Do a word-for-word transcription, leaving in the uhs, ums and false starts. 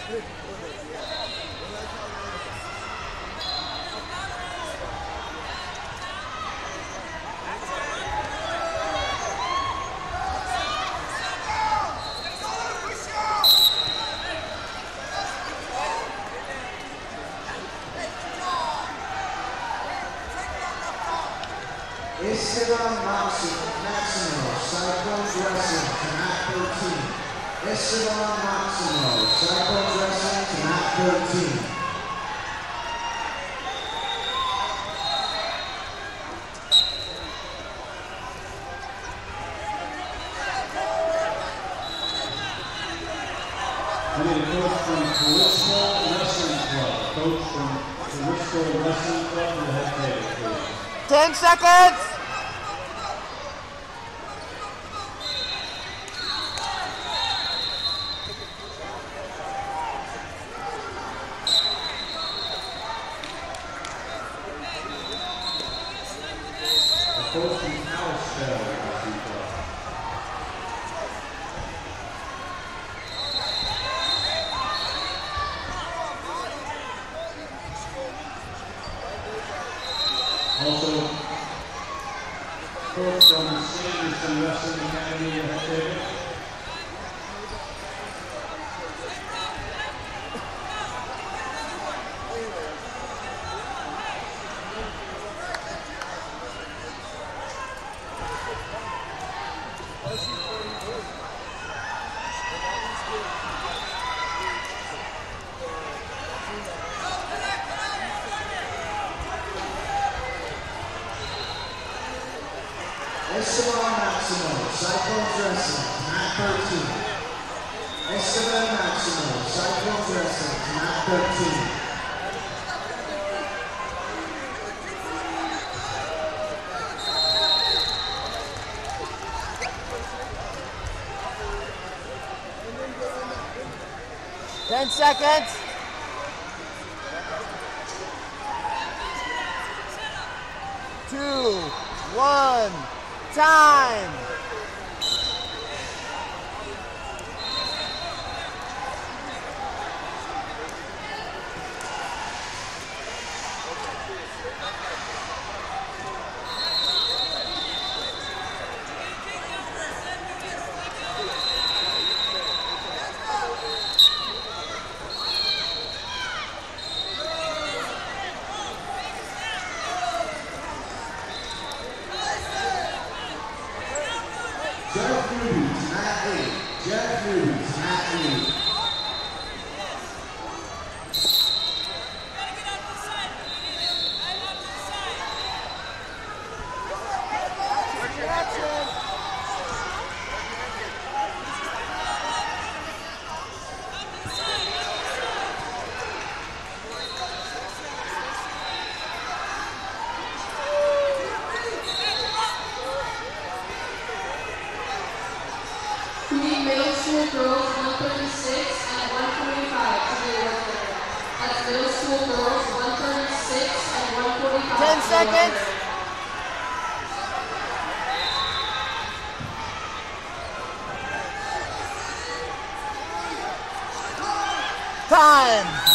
Esteban Maximo, Cyclones Wrestling to mat thirteen. Esteban Maximo, Cyclones Wrestling to mat thirteen. I need a coach from Carisco Wrestling Club. Coach from Carisco Wrestling Club and the head coach, please. Ten seconds! A coach from Kalispell Wrestling Club. Also, coach from Sanderson Wrestling Academy and head coach. Esteban Maximo, Cyclones Wrestling, mat thirteen. Esteban Maximo, Cyclones Wrestling, mat thirteen. Ten seconds. Two, one, time. Jeff Ruby, mat eight. Jeff Ruby, mat eight. Where's your action? Three middle school girls, one thirty-six and one forty-five to be awarded. That's middle school girls, one thirty-six and one forty-five. Ten seconds. Time.